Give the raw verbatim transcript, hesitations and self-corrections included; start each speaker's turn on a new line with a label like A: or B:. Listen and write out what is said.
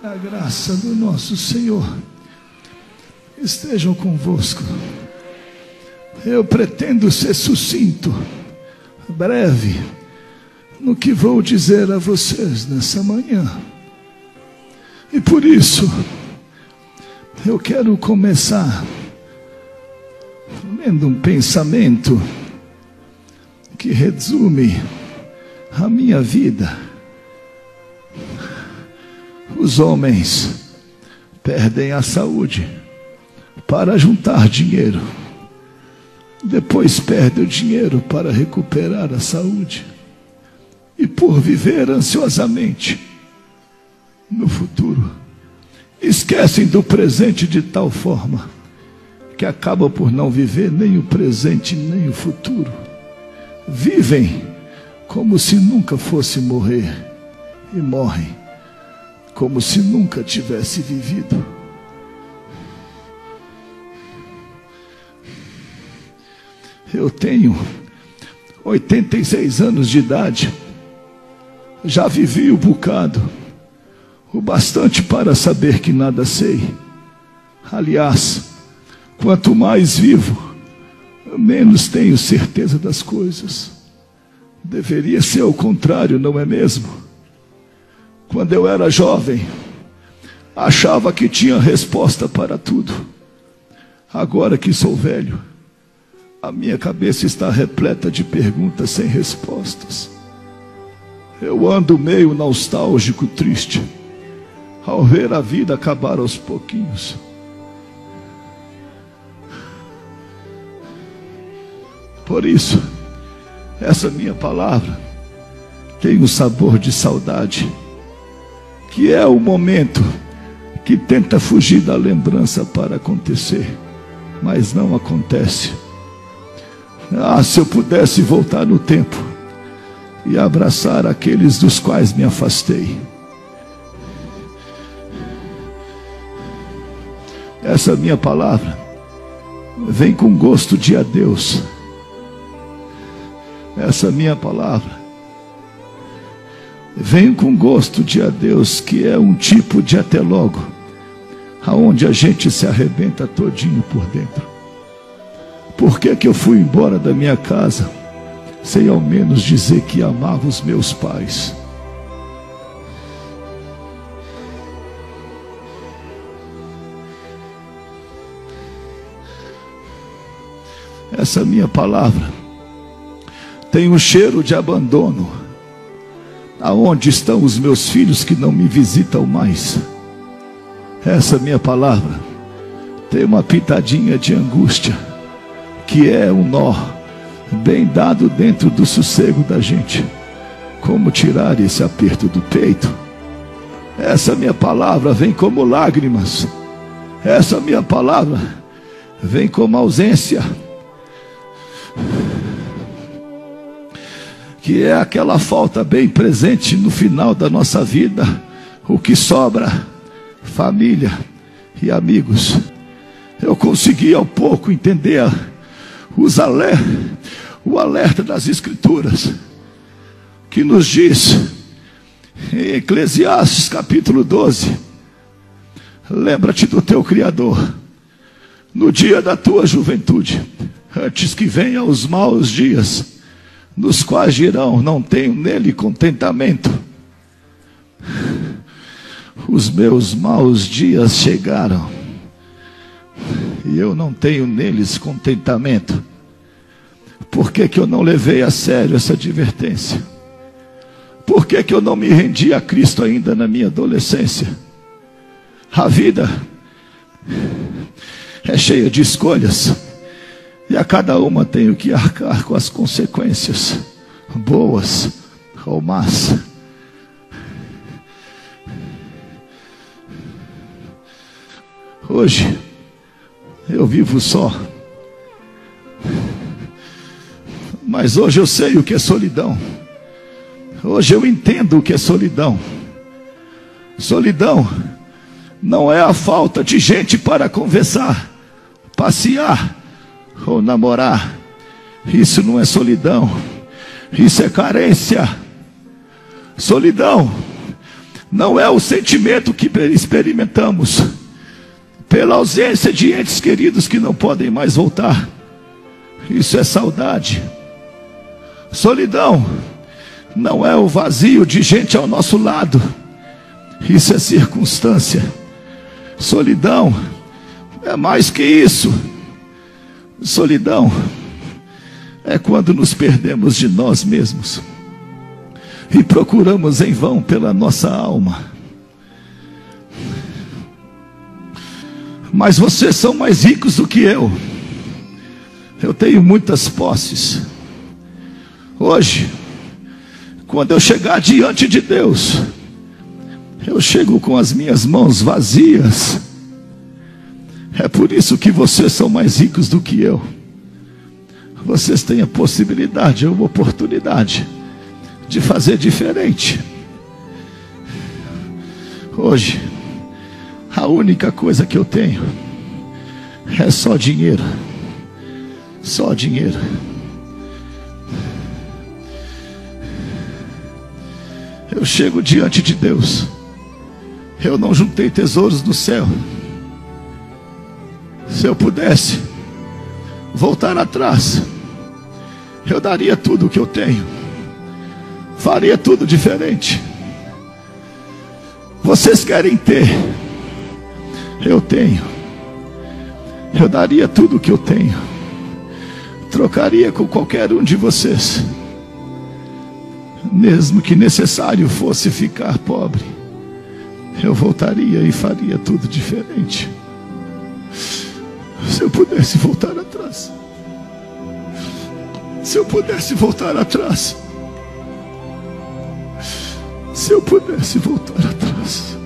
A: A graça do nosso Senhor estejam convosco. Eu pretendo ser sucinto, breve, no que vou dizer a vocês nessa manhã. E por isso, eu quero começar lendo um pensamento que resume a minha vida. Os homens perdem a saúde para juntar dinheiro. Depois perdem o dinheiro para recuperar a saúde. E por viver ansiosamente no futuro, esquecem do presente de tal forma que acabam por não viver nem o presente nem o futuro. Vivem como se nunca fosse morrer e morrem como se nunca tivesse vivido. Eu tenho oitenta e seis anos de idade. Já vivi um bocado, o bastante para saber que nada sei. Aliás, quanto mais vivo, menos tenho certeza das coisas. Deveria ser o contrário, não é mesmo? Quando eu era jovem, achava que tinha resposta para tudo. Agora que sou velho, a minha cabeça está repleta de perguntas sem respostas. Eu ando meio nostálgico, triste, ao ver a vida acabar aos pouquinhos. Por isso, essa minha palavra tem um sabor de saudade, que é o momento que tenta fugir da lembrança para acontecer, mas não acontece. Ah, se eu pudesse voltar no tempo e abraçar aqueles dos quais me afastei. Essa minha palavra vem com gosto de adeus. Essa minha palavra vem com gosto de adeus, que é um tipo de até logo, aonde a gente se arrebenta todinho por dentro. Por que que eu fui embora da minha casa sem ao menos dizer que amava os meus pais? Essa minha palavra tem um cheiro de abandono. Aonde estão os meus filhos que não me visitam mais? Essa minha palavra tem uma pitadinha de angústia, que é um nó bem dado dentro do sossego da gente. Como tirar esse aperto do peito? Essa minha palavra vem como lágrimas. Essa minha palavra vem como ausência, que é aquela falta bem presente no final da nossa vida. O que sobra, família e amigos. Eu consegui ao pouco entender os aler, o alerta das Escrituras, que nos diz em Eclesiastes capítulo doze: lembra-te do teu Criador no dia da tua juventude, antes que venham os maus dias, nos quais dirão: não tenho nele contentamento. Os meus maus dias chegaram e eu não tenho neles contentamento. Por que que eu não levei a sério essa advertência? Por que que eu não me rendi a Cristo ainda na minha adolescência? A vida é cheia de escolhas, e a cada uma tenho que arcar com as consequências, boas ou más. Hoje eu vivo só, mas hoje eu sei o que é solidão. Hoje eu entendo o que é solidão. Solidão não é a falta de gente para conversar, passear ou namorar. Isso não é solidão, isso é carência. Solidão não é o sentimento que experimentamos pela ausência de entes queridos que não podem mais voltar. Isso é saudade. Solidão não é o vazio de gente ao nosso lado. Isso é circunstância. Solidão é mais que isso. Solidão é quando nos perdemos de nós mesmos e procuramos em vão pela nossa alma. Mas vocês são mais ricos do que eu. Eu tenho muitas posses. Hoje, quando eu chegar diante de Deus, eu chego com as minhas mãos vazias. É por isso que vocês são mais ricos do que eu. Vocês têm a possibilidade, a oportunidade de fazer diferente. Hoje, a única coisa que eu tenho é só dinheiro. Só dinheiro. Eu chego diante de Deus. Eu não juntei tesouros no céu. Se eu pudesse voltar atrás, eu daria tudo o que eu tenho. Faria tudo diferente. Vocês querem ter, eu tenho. Eu daria tudo o que eu tenho. Trocaria com qualquer um de vocês, mesmo que necessário fosse ficar pobre. Eu voltaria e faria tudo diferente. Se eu pudesse voltar atrás. Se eu pudesse voltar atrás. Se eu pudesse voltar atrás.